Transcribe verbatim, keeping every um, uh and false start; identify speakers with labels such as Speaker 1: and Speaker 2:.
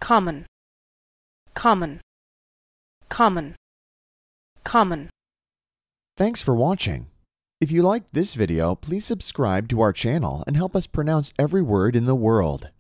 Speaker 1: common, common, common, common.
Speaker 2: Thanks for watching. If you liked this video, please subscribe to our channel and help us pronounce every word in the world.